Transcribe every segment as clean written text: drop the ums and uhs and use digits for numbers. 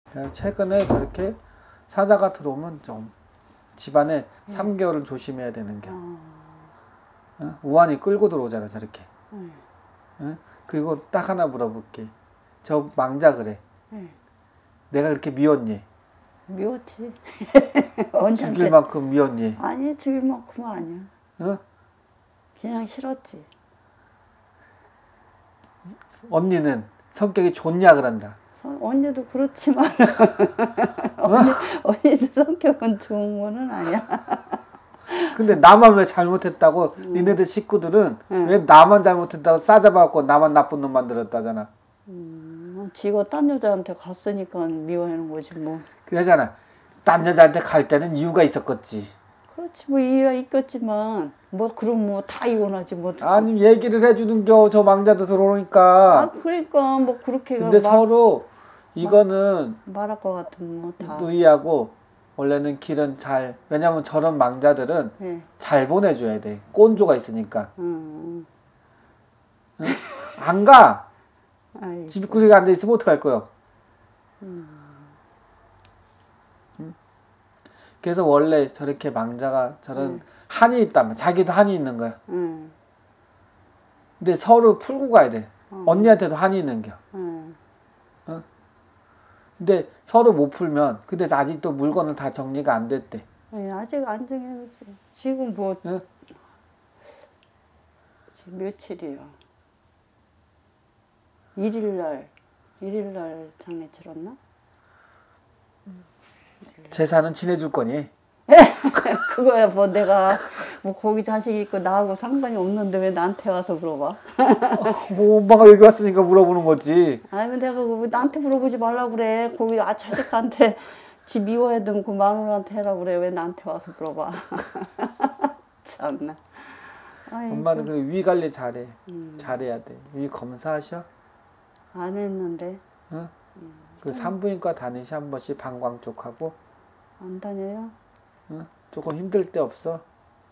그래서 최근에 저렇게 사자가 들어오면 좀 집안에 3개월은 조심해야 되는 게. 우환이 끌고 들어오잖아 저렇게. 그리고 딱 하나 물어볼게. 저 망자 그래. 내가 그렇게 미웠니? 미웠지. 죽일 만큼 미웠니? 아니 죽일 만큼은 아니야. 어? 그냥 싫었지. 언니는 성격이 좋냐 그런다. 언니도 그렇지만 언니도 성격은 좋은 거는 아니야. 근데 나만 왜 잘못했다고 니네들 식구들은 왜 나만 잘못했다고 싸잡아갖고 나만 나쁜 놈 만들었다잖아. 지가 딴 여자한테 갔으니까 미워하는 거지 뭐. 그러잖아. 딴 여자한테 갈 때는 이유가 있었겠지. 그렇지 뭐 이유가 있겠지만 뭐 그럼 뭐 다 이혼하지 뭐. 아니 얘기를 해주는겨. 저 망자도 들어오니까. 아 그러니까 뭐 그렇게. 근데 서로 이거는 말할 것 같으면 뭐 다. 의하고 원래는 길은 잘. 왜냐면 저런 망자들은 네. 잘 보내줘야 돼. 꼰조가 있으니까. 응? 안 가. 아이고. 집구리가 앉아있으면 어떡할 거요? 그래서 원래 저렇게 망자가 저런 한이 있다면 자기도 한이 있는 거야. 근데 서로 풀고 가야 돼. 언니한테도 한이 있는 겨. 근데 서로 못 풀면 근데 아직도 물건을 다 정리가 안 됐대. 네, 아직 안 정해졌지. 지금 뭐 지금 며칠이야? 1일날 장례 치렀나? 제사는 지내줄 거니? 그거야 뭐 내가 뭐 거기 자식 있고 나하고 상관이 없는데 왜 나한테 와서 물어봐? 뭐 엄마가 여기 왔으니까 물어보는 거지. 아니 내가 나한테 물어보지 말라고 그래. 거기 자식한테 지 미워하던 그 마누라한테 해라 그래. 왜 나한테 와서 물어봐? 참나. 아이고. 엄마는 그 위 관리 잘해. 잘해야 돼. 위 검사하셔? 안 했는데. 응? 그 산부인과 다니시 한 번씩 방광 쪽하고. 안 다녀요? 응? 조금 힘들 때 없어?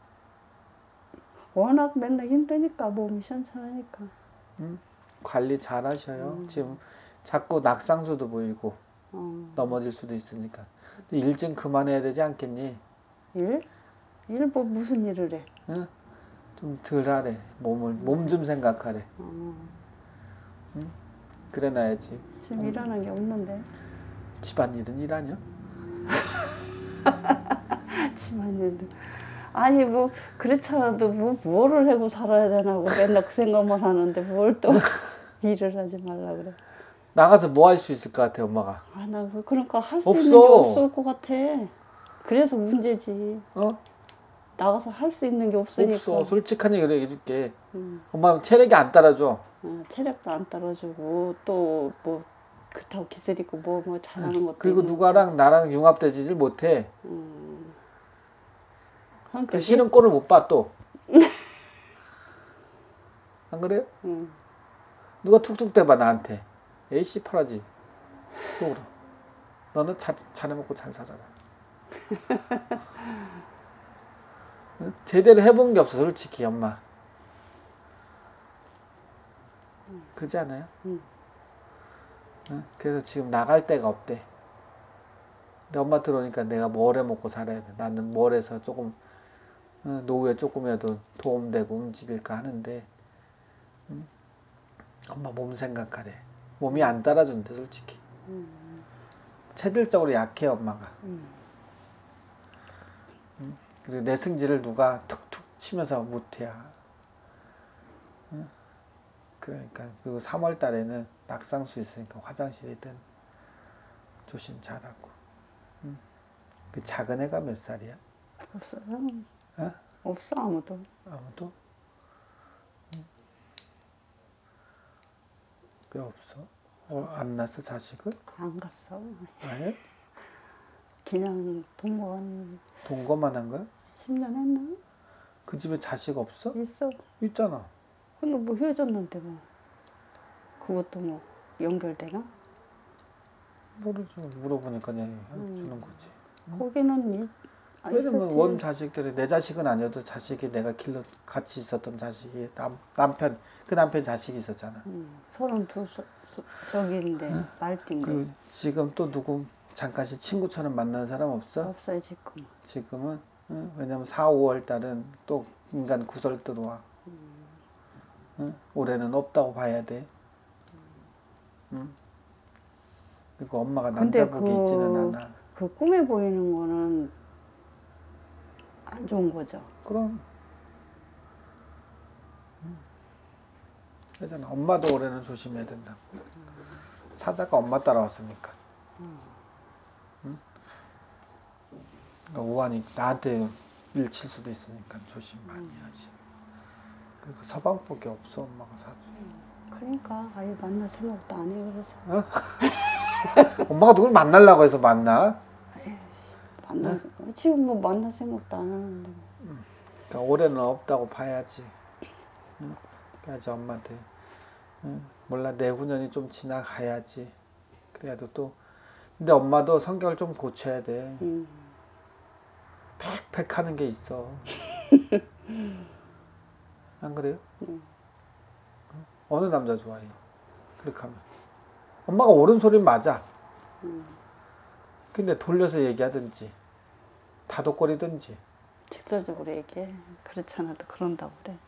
워낙 맨날 힘드니까 몸이 시원찮으니까. 응? 관리 잘 하셔요. 지금 자꾸 낙상수도 보이고 넘어질 수도 있으니까. 일 좀 그만해야 되지 않겠니? 일? 일 뭐 무슨 일을 해? 응? 좀 덜 하래. 몸 좀 생각하래. 응? 그래 놔야지. 지금 일하는 게 없는데. 집안일은 일하냐? 집안일도. 아니 뭐 그렇잖아도 뭐를 하고 살아야 되나고 맨날 그 생각만 하는데 뭘 또 일을 하지 말라 그래. 나가서 뭐 할 수 있을 것 같아 엄마가? 아 나 그러니까 할 수 없어. 있는 게 없을 것 같아. 그래서 문제지. 나가서 할 수 있는 게 없으니까. 없어. 솔직한 얘기를 해줄게. 엄마 체력이 안 따라줘. 체력도 안 따라주고 또 뭐 그렇다고 기술 있고 뭐 잘하는 것도 그리고 있는데. 누가랑 나랑 융합되지를 못해. 그러니까 그 싫은 꼴을 못 봐 또. 안 그래요? 누가 툭툭 대봐 나한테. 에이씨 팔아지. 속으로. 너는 자네 먹고 잘 살아라. 응? 제대로 해본 게 없어 솔직히 엄마. 그렇지 않아요? 응? 그래서 지금 나갈 데가 없대. 근데 엄마 들어오니까 내가 뭘 해 먹고 살아야 돼. 나는 뭘 해서 조금 노후에 조금이라도 도움되고 움직일까 하는데 엄마 몸 생각하래. 몸이 안 따라준대 솔직히. 체질적으로 약해 엄마가. 그리고 내 승질을 누가 툭툭 치면서 못해야. 그러니까 그리고 3월 달에는 낙상수 있으니까 화장실이든 조심 잘하고. 그 작은 애가 몇 살이야? 없어요. 어? 없어 아무도. 아무도? 왜 없어? 안 낳았어 자식을? 안 갔어. 아니? 그냥 동거한. 동거만 한 거야? 10년 했나? 그 집에 자식 없어? 있어. 있잖아. 근데 뭐 헤어졌는데 뭐 그것도 뭐 연결되나? 모르지. 물어보니까 그냥 주는 거지. 거기는 왜냐면 원 자식들이 내 자식은 아니어도 자식이 내가 같이 있었던 자식이 남편 그 남편 자식이 있었잖아. 32 저기인데 말띠인데. 그 지금 또 누구 잠깐씩 친구처럼 만나는 사람 없어? 없어요 지금. 지금은 응? 왜냐면 4, 5월 달은 또 인간 구설 들어와. 응? 올해는 없다고 봐야 돼. 응? 그리고 엄마가 남자복이 있지는 않아. 그 꿈에 보이는 거는 안 좋은 거죠. 그럼. 그러잖아. 엄마도 올해는 조심해야 된다. 사자가 엄마 따라왔으니까. 응? 그러니까 우환이 나한테 밀칠 수도 있으니까 조심 많이 하지. 그래서 서방복이 없어 엄마가 사주. 그러니까 아예 만날 생각도 안 해요. 그래서 엄마가 누굴 만나려고 해서 만나? 지금 뭐 만날 생각도 안 하는데. 그러니까 올해는 없다고 봐야지. 응? 그래야지 엄마한테. 응? 몰라 내후년이 좀 지나가야지. 그래도 또 근데 엄마도 성격을 좀 고쳐야 돼. 팩팩하는 게 있어. 안 그래요? 어느 남자 좋아해? 그렇게 하면 엄마가 옳은 소리는 맞아. 근데 돌려서 얘기하든지 다독거리든지. 직설적으로 얘기해. 그렇지 않아도 그런다고 그래.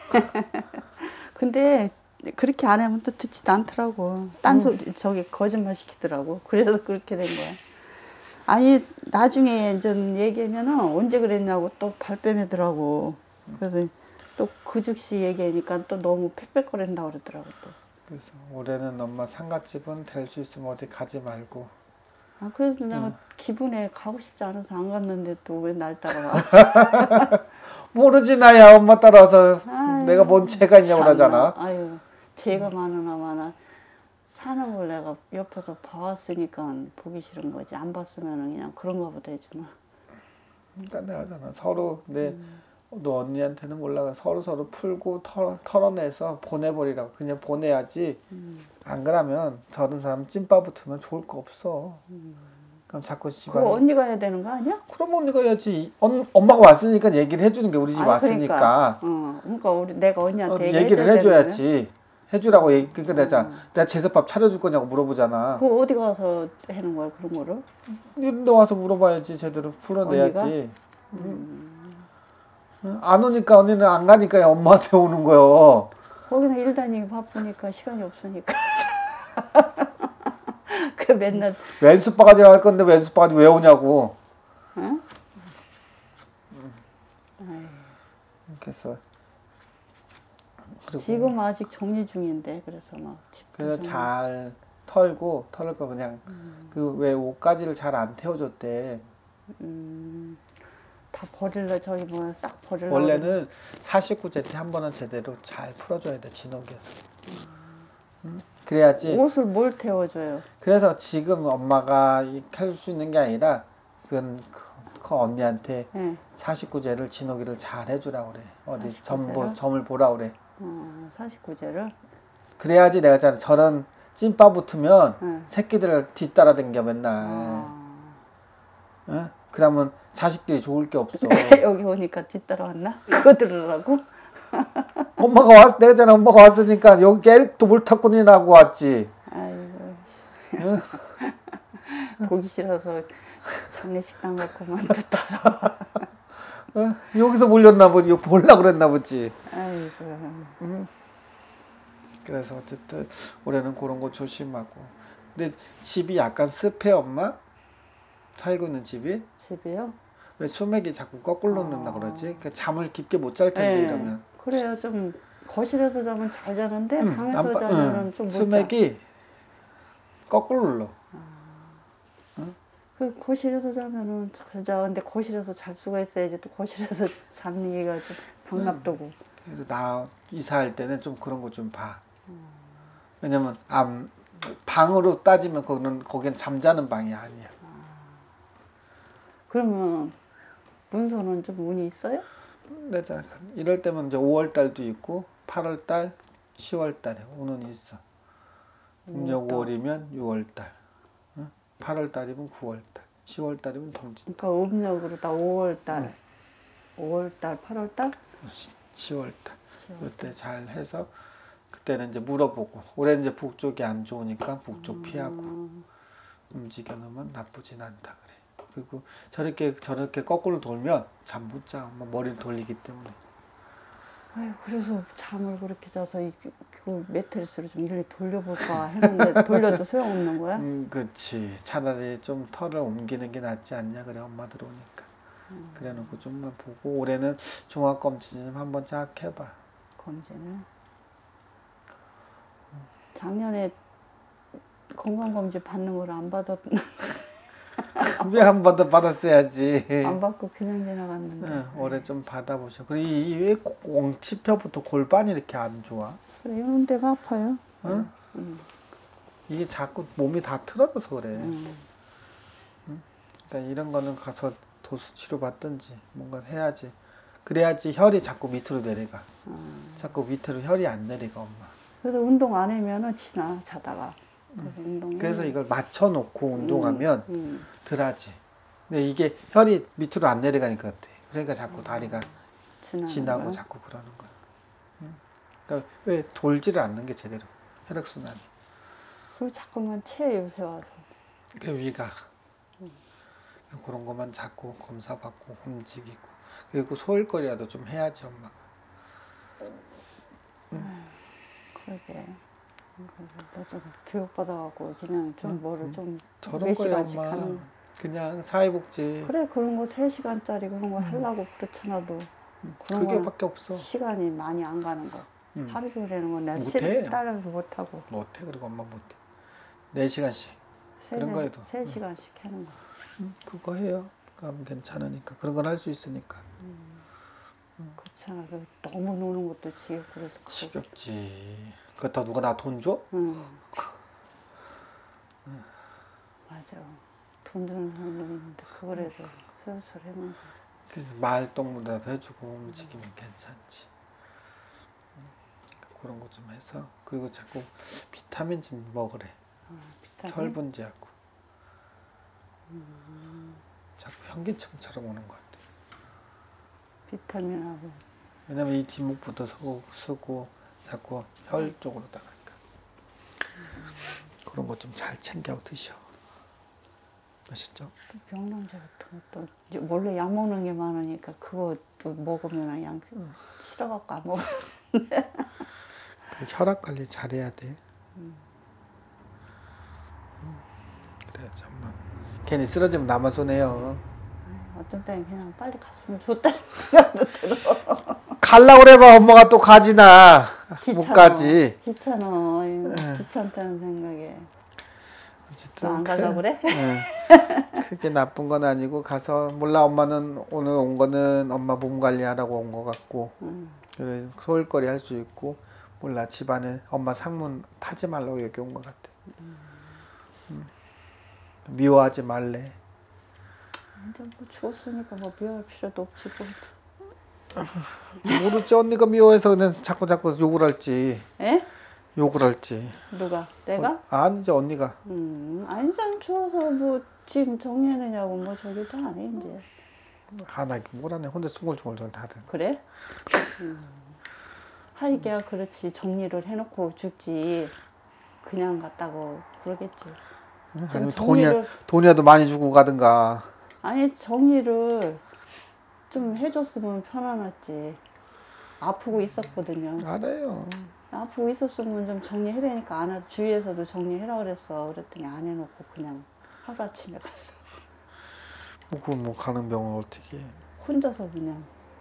근데 그렇게 안 하면 또 듣지도 않더라고. 딴소리 저기 거짓말 시키더라고. 그래서 그렇게 된 거야. 아니 나중에 이제 얘기하면은 언제 그랬냐고 또 발뺌하더라고. 그래서 또 그 즉시 얘기하니까 또 너무 팩팩거린다고 그러더라고 또. 그래서 올해는 엄마 상갓집은 될 수 있으면 어디 가지 말고. 아 그래도 내가 기분에 가고 싶지 않아서 안 갔는데 또 왜 날 따라와. 모르지 나야 엄마 따라와서 아유, 내가 뭔 죄가 있냐고 참나. 그러잖아. 아유 죄가 많으나 마나 사는 걸 내가 옆에서 봐왔으니까 보기 싫은 거지. 안 봤으면 그냥 그런가 보다 했지만. 그러니까 내가 하잖아. 서로 너 언니한테는 몰라. 서로 풀고 털어내서 보내버리라고. 그냥 보내야지. 안 그러면 저런 사람 찐빠 붙으면 좋을 거 없어. 그럼 자꾸 집안. 그거 언니가 해야 되는 거 아니야? 그럼 언니가 해야지. 엄마가 왔으니까 얘기를 해주는 게 우리 집 왔으니까. 그러니까 내가 언니한테 얘기를 해줘야지. 해주라고 그러니까 내가 제사밥 차려줄 거냐고 물어보잖아. 그거 어디 가서 하는 거야 그런 거를? 너 와서 물어봐야지. 제대로 풀어내야지. 안 오니까 언니는 안 가니까 엄마한테 오는 거요. 거기는 일 다니기 바쁘니까 시간이 없으니까. 그 맨날 왼수 바가지를 할 건데 왼수 바가지 왜 오냐고. 응? 그래서 지금 아직 정리 중인데 그래서 막 집도 그래서 좀 잘 털을 거 그냥 그 왜 옷가지를 잘 안 태워줬대. 다 버릴래 저기 뭐 싹 버릴래. 원래는 49제 때 한 번은 제대로 잘 풀어줘야 돼 진옥에서. 그래야지. 옷을 뭘 태워줘요? 그래서 지금 엄마가 할 수 있는 게 아니라 그건 그 언니한테 49제를 진옥이를 잘 해주라고 그래. 어디 49제를? 점을 보라 그래. 49제를? 그래야지 내가 잖아 저런 찐빠 붙으면 새끼들을 뒤따라 댕겨 맨날. 응? 그러면 자식들이 좋을 게 없어. 여기 오니까 뒤따라왔나? 그거 들으라고? 내가 잖아 엄마가 왔으니까 여기 깨릭도 몰타꾼이라고 왔지. 아이고. 응? 보기 싫어서 장례식당 갔구만 또 따라와. 응? 여기서 몰렸나 보지. 여기 보려고 그랬나 보지. 아이고. 그래서 어쨌든 올해는 그런 거 조심하고. 근데 집이 약간 습해 엄마? 살고 있는 집이? 집이요? 왜 수맥이 자꾸 거꾸로 넣는다 그러지? 그러니까 잠을 깊게 못 잘 텐데 이러면. 그래요. 좀 거실에서 자면 잘 자는데 방에서 자면은 좀 못 자. 수맥이 거꾸로 눌러. 그 거실에서 자면은 잘 자. 근데 거실에서 잘 수가 있어야지 또 거실에서 자는 얘기가 좀 방납도고. 그래서 나 이사할 때는 좀 그런 거 좀 봐. 왜냐면 방으로 따지면 거긴 잠자는 방이 아니야. 그러면 문서는 좀 운이 있어요? 네, 이럴 때면 이제 5월 달도 있고 8월 달, 10월 달에 오는 있어. 음력 5월이면 6월 달, 8월 달이면 9월 달, 10월 달이면 동짓. 그러니까 음력으로 다 5월 달, 5월 달, 8월 달, 10월 달. 이때 잘 해서 그때는 이제 물어보고 올해는 이제 북쪽이 안 좋으니까 북쪽 피하고 움직여 놓으면 나쁘진 않다 그래. 그리고 저렇게 거꾸로 돌면 잠 못 자. 엄마 머리를 돌리기 때문에. 아유, 그래서 잠을 그렇게 자서 그 매트리스를 좀 일일이 돌려볼까 했는데 돌려도 소용없는 거야? 그렇지. 차라리 좀 털을 옮기는 게 낫지 않냐 그래 엄마 들어오니까. 그래놓고 좀만 보고 올해는 종합검진 좀 한번 쫙 해봐. 검진을? 작년에 건강검진 받는 걸 안 받았나? 왜 한 번 더 받았어야지. 안 받고 그냥 지나갔는데. 응, 올해 좀 받아보셔. 그리고 왜 엉치뼈부터 골반이 이렇게 안 좋아? 그래, 이런 데가 아파요. 응? 이게 자꾸 몸이 다 틀어져서 그래. 응? 그러니까 이런 거는 가서 도수 치료 받든지 뭔가 해야지. 그래야지 혈이 자꾸 밑으로 내려가. 자꾸 밑으로 혈이 안 내려가 엄마. 그래서 운동 안 하면은 지나 자다가. 그래서 이걸 맞춰놓고 운동하면 덜하지. 근데 이게 혈이 밑으로 안 내려가니까 그래. 그러니까 자꾸 다리가 지나고 거야? 자꾸 그러는 거야. 그러니까 왜 돌지를 않는 게 제대로 혈액순환이. 그리고 자꾸만 체해 요새 와서. 그 위가 그런 것만 자꾸 검사받고 움직이고 그리고 소일거리라도 좀 해야지 엄마가. 그러게. 그래서 뭐 좀 교육받아갖고 그냥 좀 뭐를 좀 저런 몇 거야 시간씩 엄마. 하는. 그냥 사회복지. 그래, 그런 거 3시간짜리 그런 거 하려고 그렇잖아도 그런 그게밖에 없어. 시간이 많이 안 가는 거. 하루 종일 하는 건 내가 못해. 따라서 못하고. 못해. 그리고 엄마 못해. 4시간씩. 그런 거 해도. 3시간씩 하는 거. 그거 해요. 그럼 괜찮으니까. 그런 건 할 수 있으니까. 그렇잖아. 너무 노는 것도 지겹고 그래서. 지겹지. 그렇다고 누가 나 돈 줘? 맞아. 돈 주는 사람도 있는데 그거라도 슬슬 하면서. 그래서 마을동무라도 해주고 움직이면 괜찮지. 그런 거 좀 해서. 그리고 자꾸 비타민 좀 먹으래. 비타민? 철분제하고. 자꾸 현기증처럼 오는 것 같아. 비타민하고. 왜냐면 이 뒷목부터 쓰고 자꾸 혈 쪽으로 나가니까. 그런 거 좀 잘 챙겨 드셔. 아셨죠? 또 명랑제 같은 것도 원래 약 먹는 게 많으니까 그거 또 먹으면 양 싫어갖고 안 먹어. 혈압 관리 잘해야 돼. 그래 정말 괜히 쓰러지면 나만 손해요. 어떤 때는 그냥 빨리 갔으면 좋다는 생각도 들어. 갈라 그래봐 엄마가 또 가지나. 못 가지. 귀찮아. 귀찮다는 생각에. 어쨌든 안 가자 그래? 크게 나쁜 건 아니고 가서 몰라 엄마는 오늘 온 거는 엄마 몸 관리하라고 온 거 같고 그래 소일거리 할 수 있고 몰라 집안에 엄마 상문 타지 말라고 여기 온 거 같아. 미워하지 말래. 이제 뭐 죽었으니까 뭐 미워할 필요도 없지 뭐. 모르지 언니가 미워해서 그냥 자꾸 욕을 할지. 에? 욕을 할지. 누가? 내가? 아니지 언니가. 아니 참 좋아서 뭐 지금 정리해내냐고 뭐 저기도 안 해 이제. 나 뭐라네 혼자 숭얼숭얼 다들. 그래? 하이게야 그렇지 정리를 해놓고 죽지 그냥 갔다고 그러겠지. 아니면 돈이라도 많이 주고 가든가. 아니 정리를 좀 해줬으면 편안했지. 아프고 있었거든요. 알아요. 아프고 있었으면 좀 정리해라니까 안 하고 주위에서도 정리해라 그랬어. 그랬더니 안 해놓고 그냥 하루아침에 갔어. 뭐 가는 병을 어떻게 해. 혼자서 그냥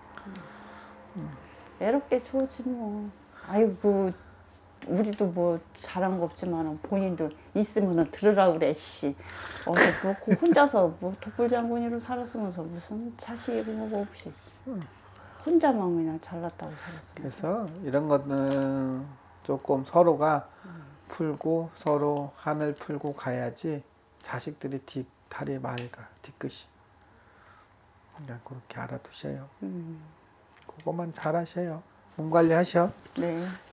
애롭게 좋지 뭐. 아이고 우리도 뭐 잘한 거 없지만 본인도 있으면 들으라고 그래 씨. 그렇고 혼자서 뭐 독불장군이로 살았으면서 무슨 자식이고 뭐고 없이 혼자만 그냥 잘났다고 살았으면서. 그래서 이런 거는 조금 서로가 풀고 서로 한을 풀고 가야지 자식들이 다리 맑아 뒤끝이. 그냥 그렇게 알아두셔요. 그거만 잘 하셔요. 몸 관리하셔. 네.